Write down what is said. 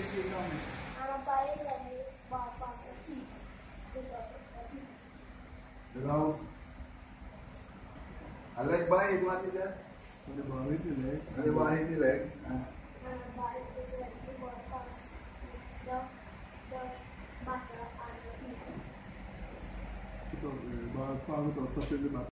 straight down. And a fire is a bar pass a key. Now, a leg by is what is that? And the ball hit the leg. And the ball hit the leg. And a bar is a bar pass the batter and the key. The ball pass without touching the bat.